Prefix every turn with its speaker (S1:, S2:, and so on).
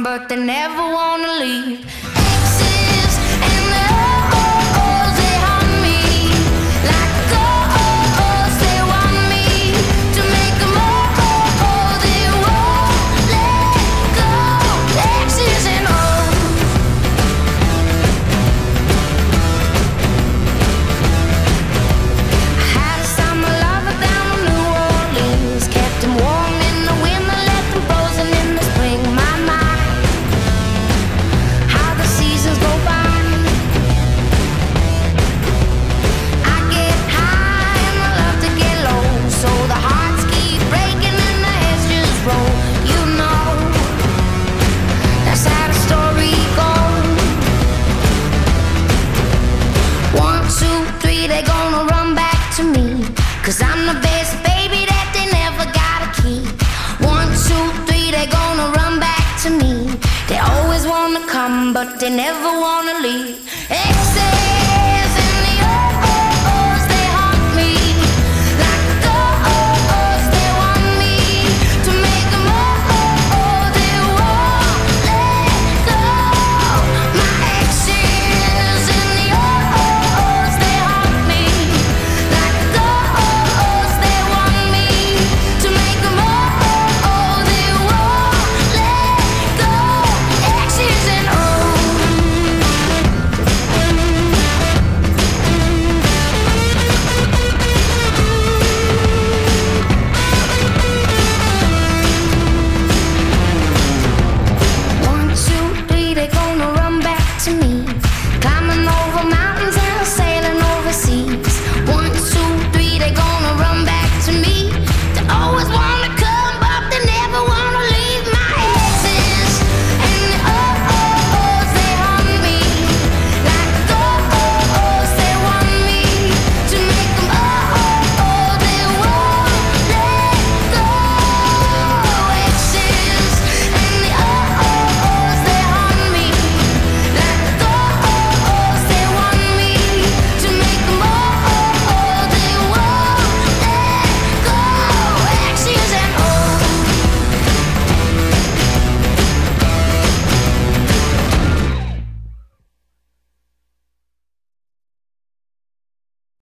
S1: but they never wanna leave. Exes and the O's, they haunt me like ghosts. They want me to make them all, they won't let go. Exes and O's. I had a summer lover down in New Orleans, kept him warm in the winter, left him frozen in the spring. My, how the seasons go by. I get high and I love to get low, so the hearts keep breaking and the heads just roll. You know, that's how the story goes. 1, 2, 3, they gonna run back to me, 'cause I'm the best baby that they never gotta keep. 1, 2, 3, they gonna run back to me. They always wanna come, but they never wanna leave. Except